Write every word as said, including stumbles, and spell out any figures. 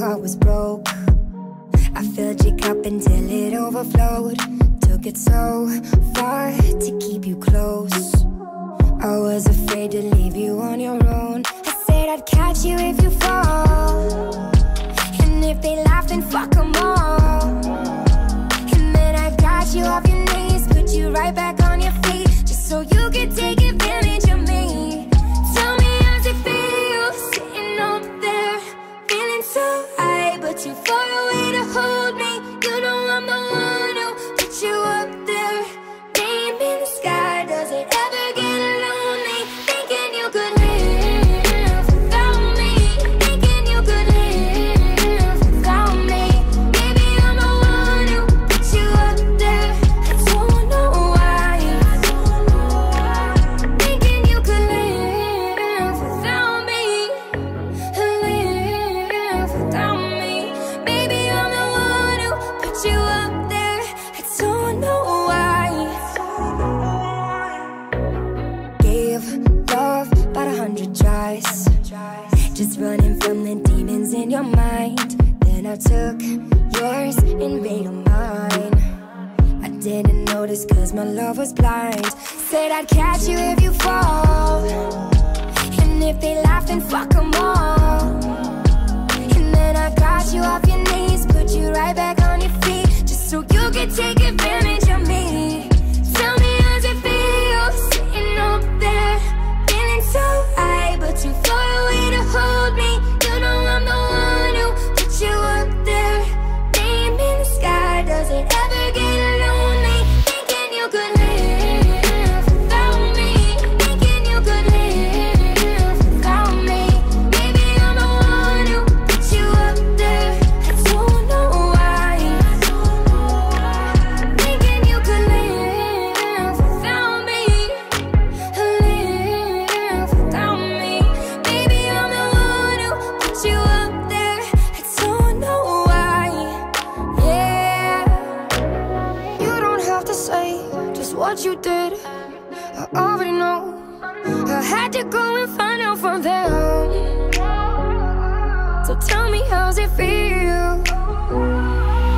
heart was broke. I filled your cup until it overflowed. Took it so far to keep you close. I was afraid to leave you on your own. I said I'd catch you if you fall, and if they laugh then fuck them all. And then I got you off your knees, put you right back on your feet, just so you could take advantage of me. Tell me how's it feel, sitting up there, feeling so high, but too far away to hold me. You know I'm the one who put you up there, name in the sky. Does it ever get lonely, thinking you could live without me, thinking you could live without me? Baby, I'm the one who put you up there. I don't know why, thinking you could live without me, live without me. Baby, I'm the one who put you up there. I don't know why. Gave love about a hundred tries, just running from the demons in your mind. Then I took yours and made them mine. I didn't notice cause my love was blind. Said I'd catch you if you fall, and if they laugh then fuck them all. And then I got you off your knees, put you right back on your feet, just so you could take advantage of me. Tell me how's it feel, sitting up there, feeling so high, but too far away to hold me. You know I'm the one who put you up there, name in the sky. Does it ever get lonely, thinking you could live without me, thinking you could live without me? Baby, I'm the one who put you up there. I don't know why, thinking you could live without me, live without me. Baby, I'm the one who put you up there. I don't know why. Yeah, you don't have to say just what you did, I already know. I had to go and find out from them. So tell me how's it feel,